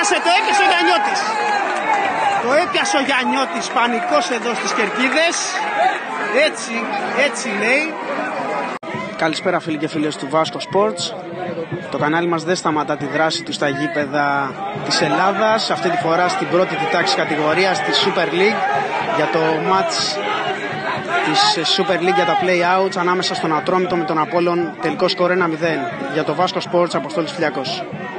έπιασε ο Γιαννιώτης. Το έπιασε ο Γιαννιώτης, πανικός εδώ στις κερκίδες. Έτσι λέει. Καλησπέρα φίλοι και φίλες του Vasco Sports. Το κανάλι μας δεν σταματά τη δράση του στα γήπεδα της Ελλάδας. Αυτή τη φορά στην πρώτη τη τάξη κατηγορία στη Super League για το match της Super League για τα play-outs ανάμεσα στον Ατρόμητο με τον Απόλλων. Τελικό σκορ 1-0. Για το Vasco Sports, Αποστόλης Φιλιακός.